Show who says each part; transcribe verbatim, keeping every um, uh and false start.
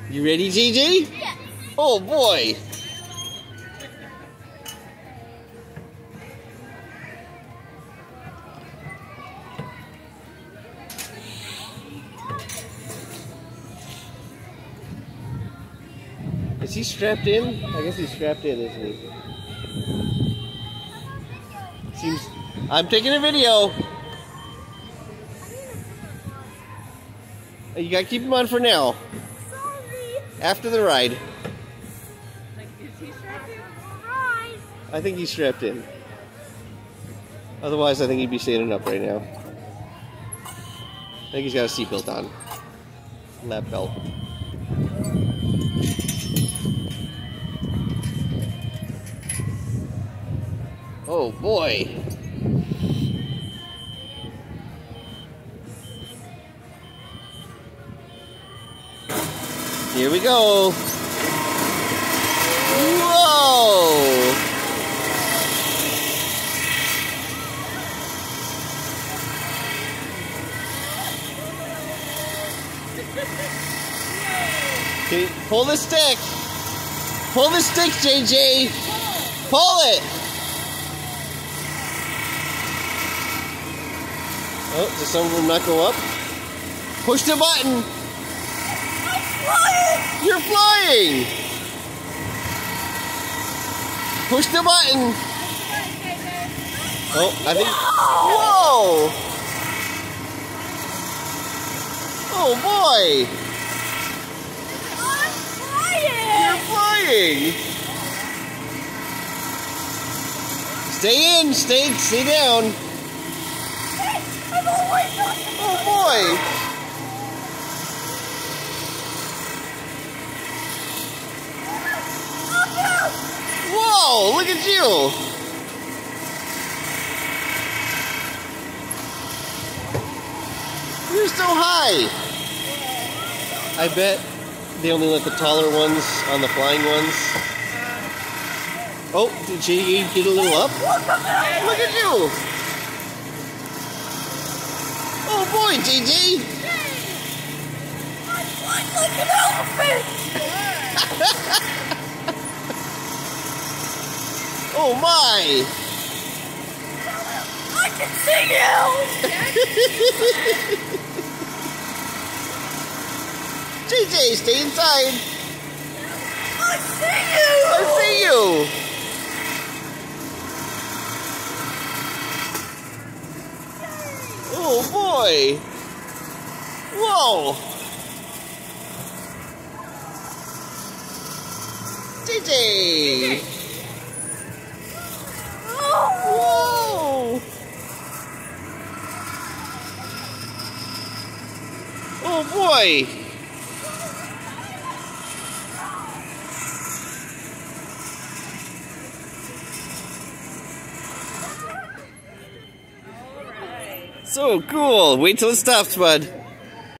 Speaker 1: You ready, J J?
Speaker 2: Yes.
Speaker 1: Oh boy. Is he strapped in? I guess he's strapped in, isn't he? Seems. I'm taking a video. You gotta keep him on for now.
Speaker 2: Sorry.
Speaker 1: After the ride.
Speaker 2: Like, is he strapped in for the ride?
Speaker 1: I think he's strapped in. Otherwise, I think he'd be standing up right now. I think he's got a seatbelt on. Lap belt. Oh boy. Here we go. Whoa! Okay, pull the stick. Pull the stick, J J. Pull it. Oh, does some of them not go up? Push the button. You're flying! Push the button! Oh, I think... Whoa! Oh boy!
Speaker 2: I'm flying!
Speaker 1: You're flying! Stay in! Stay, stay down!
Speaker 2: I'm always on.
Speaker 1: Oh boy! Whoa, look at you! You're so high! I bet they only let the taller ones on the flying ones. Oh, did J J get a little up? Look at you! Oh boy, J J!
Speaker 2: I'm flying like an elephant!
Speaker 1: Oh my!
Speaker 2: I can see you!
Speaker 1: J J, stay inside!
Speaker 2: I see you!
Speaker 1: I see you! Oh boy! Whoa! J J! Whoa! Oh boy! So cool! Wait till it stops, bud.